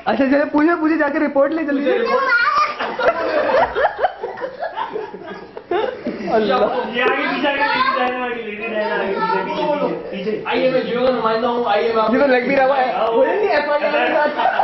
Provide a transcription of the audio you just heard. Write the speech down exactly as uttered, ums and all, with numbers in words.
अच्छा चलो पूछो पूछे जाकर रिपोर्ट ले चलिए। अल्लाह ये आगे पीछे आगे लेडी डायना आगे लेडी डायना आगे पीछे पीछे पीछे आइए मैं जियो का नुमाइंदा हूँ आइए मैं मुझे तो लग भी रहा है